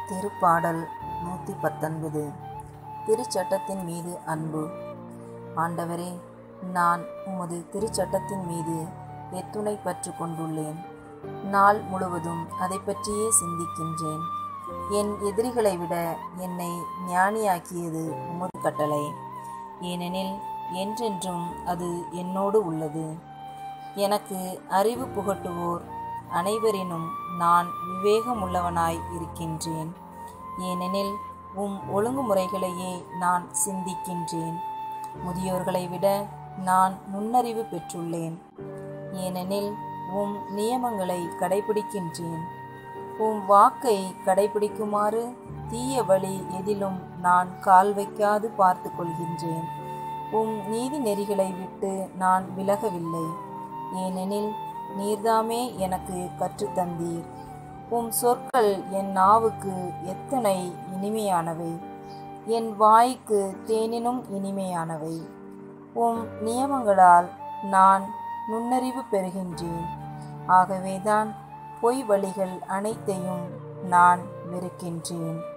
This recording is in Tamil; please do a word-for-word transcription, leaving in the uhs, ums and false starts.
திருப்பாடல் நூற்றி பத்தொன்பது. திருச்சட்டத்தின் மீது அன்பு. ஆண்டவரே, நான் உமது திருச்சட்டத்தின் மீது எத்துணை பற்று கொண்டுள்ளேன். நாள் முழுவதும் அதை பற்றியே சிந்திக்கின்றேன். என் எதிரிகளை விட என்னை ஞானியாக்கியது உமது கட்டளை. ஏனெனில் என்றென்றும் அது என்னோடு உள்ளது. எனக்கு அறிவு புகட்டுவோர் அனைவரினும் நான் விவேகமுள்ளவனாய் இருக்கின்றேன். ஏனெனில் உம் ஒழுங்குமுறைகளையே நான் சிந்திக்கின்றேன். முதியோர்களை விட நான் நுண்ணறிவு பெற்றுள்ளேன். ஏனெனில் உம் நியமங்களை கடைபிடிக்கின்றேன். உம் வாக்கை கடைபிடிக்குமாறு தீய வழி எதிலும் நான் கால் வைக்காது பார்த்து கொள்கின்றேன். உம் நீதி நெறிகளை விட்டு நான் விலகவில்லை. ஏனெனில் நீர்தாமே எனக்கு கற்றுத்தந்தீர். உம் சொற்கள் என் நாவுக்கு எத்தனை இனிமையானவை, என் வாய்க்கு தேனினும் இனிமையானவை. உம் நியமங்களால் நான் நுண்ணறிவு பெறுகின்றேன். ஆகவேதான் பொய் வழிகள் அனைத்தையும் நான் வெறுக்கின்றேன்.